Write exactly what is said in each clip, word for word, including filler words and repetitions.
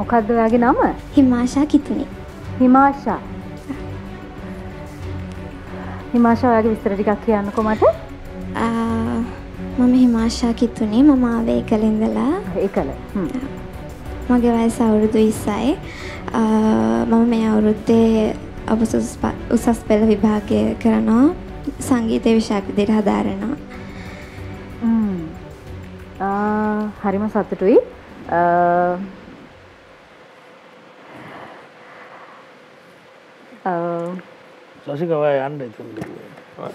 මොකද්ද ඔයාගේ නම? Himasha Kithuni. Himasha. Himasha ඔයාගේ විස්තර ටිකක් කියන්නකෝ මට. මම Himasha Kithuni. මම ආවේ එකල ඉඳලා. එකල. හ්ම්. මගේ වයස අවුරුදු විස්සයි. මම මේ අවුරුද්දේ උසස් පෙළ විභාගය කරනවා. සංගීත විෂයක් විදිහට හදාරනවා. හ්ම්. ආ හරිම සතුටුයි. අ සසික ඔය යන්න ඉතින් දුවේ.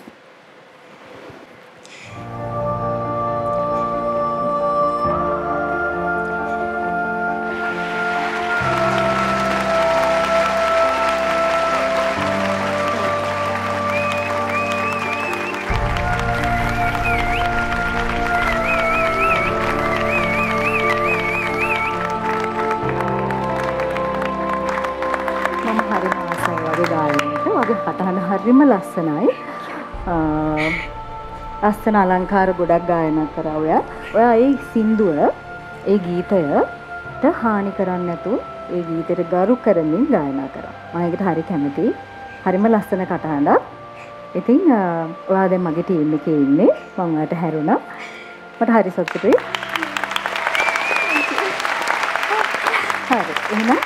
කටහඬ හරිම ලස්සනයි. ලස්සන අලංකාර ගොඩක් ගායනා කරා ඔයා. ඔයා ඒ සින්දුව, ඒ ගීතයට හානි කරන්නේ නැතුව ඒ ගීතයට ගරු කරමින් ගායනා කරා. මම ඒකට හරි කැමතියි. හරිම ලස්සන කටහඬක්. ඉතින් ඔයා දැන් මගේ ටීම් එකේ ඉන්නේ. මම ඔයාට හැරුණා. මට හරි සතුටුයි. හරි. එහෙනම්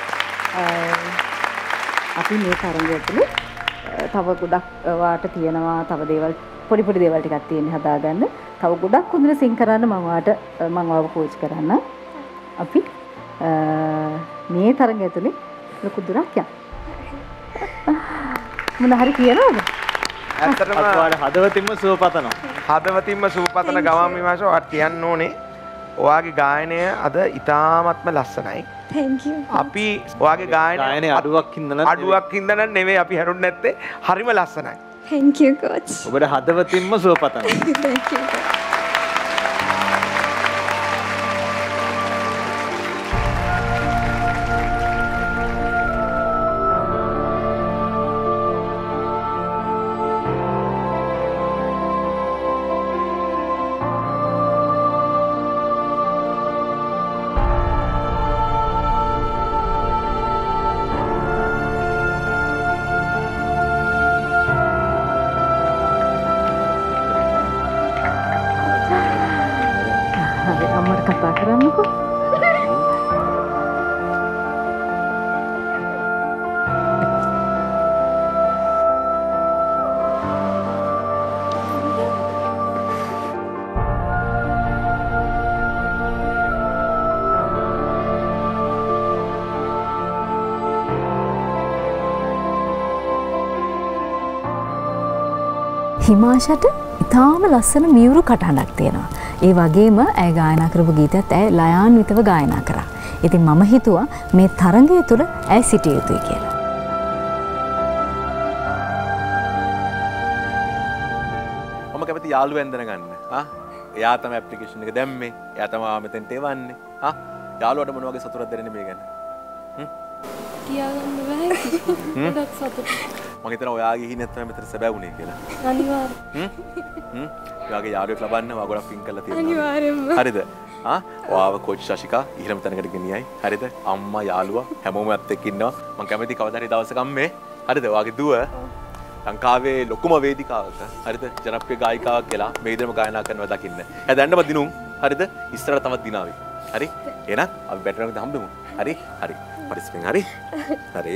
අපි මේ තරඟය ඇතුලේ තව ගොඩක් වාට තියෙනවා තව දේවල් පොඩි පොඩි දේවල් ටිකක් තියෙන හදාගන්න. තව ගොඩක් හොඳට සිං කරන්න මම වාට මම ආව කෝච් කරන්න. අපි මේ තරඟය ඇතුලේ ලොකු දුරක් යන්න. මොන හරි කියනවද? ඇත්තටම ඔයාලා හදවතින්ම සුවපතනවා. හදවතින්ම සුවපතන ගමන් විමාශ ඔයාට කියන්න ඕනේ ඔයාගේ ගායනය අද ඉතාමත්ම ලස්සනයි. Thank you. අපි ඔයාගේ ගායනය අඩුවක් හින්දා අඩුවක් හින්දා නෙවෙයි අපි හැරුන්නේ නැත්තේ හරිම ලස්සනයි. Thank you coach. ඔබට හදවතින්ම සුවපතනවා. Thank you. හිමාෂට ඉතාම ලස්සන මියුරු කටහඬක් තියෙනවා. ඒ වගේම ඇය ගායනා කරපු ගීතයත් ඇය ලයාන්විතව ගායනා කරා. ඉතින් මම හිතුවා මේ තරඟය තුළ ඇය සිටිය යුතුයි කියලා. මම කැමති යාළුවෙන් දැනගන්න. හා එයා තමයි ඇප්ලිකේෂන් එක දැම්මේ. එයා තමයි මෙතෙන්ට එවන්නේ. හා යාළුවාට මොන වගේ සතුටක් දැනෙන්නේ මේ ගැන? හ්ම් කියාගන්න බෑ. ගොඩක් සතුටුයි. මම හිතනවා ඔයාගේ හිණත් තමයි මෙතන සැබෑ වුණේ කියලා. අනිවාර්යයෙන්. හ්ම් හ්ම් ඔයාගේ යාළුවෙක් ලබන්න ඔයා ගොඩක් පින් කරලා තියෙනවා. අනිවාර්යයෙන්ම. හරිද? ආ ඔයාව කෝච් ශශිකා ඉහළම තැනකට ගෙනියයි. හරිද? අම්මා යාළුවා හැමෝම ඇත් එක්ක ඉන්නවා. මම කැමති කවදා හරි දවසක අම්මේ හරිද? ඔයාගේ දුව ලංකාවේ ලොකුම වේදිකාවක හරිද? ජනප්‍රිය ගායිකාවක් කියලා මේ විදිහම ගායනා කරනවා දකින්න. එයා දැන්නම දිනුම් හරිද? ඉස්සරහ තවත් දිනාවි. හරි? එහෙනම් අපි බැටර් එකට හම්බෙමු. හරි? හරි. පරිස්සමෙන් හරි? හරි.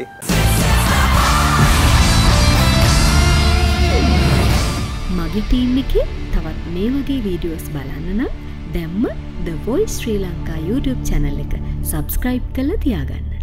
මගේ ටීම් එකේ තවත් මේ වගේ වීඩියෝස් බලන්න නම් දැම්ම The Voice Sri Lanka YouTube channel එක subscribe කරලා තියාගන්න.